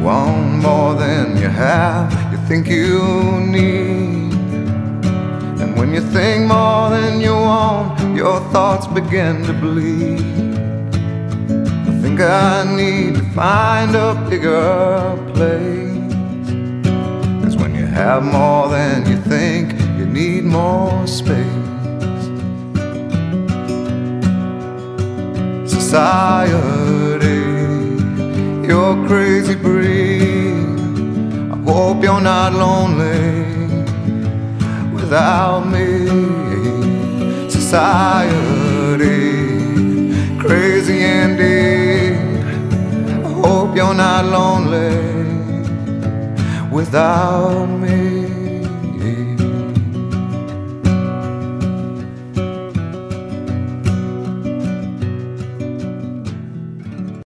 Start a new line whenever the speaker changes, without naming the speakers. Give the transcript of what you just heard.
want more than you have, you think you need. And when you think more than you want, your thoughts begin to bleed. I think I need to find a bigger place, 'cause when you have more than you think, you need more space. Society, you're crazy breed. I hope you're not lonely without me. Society, crazy indeed. I hope you're not lonely without me.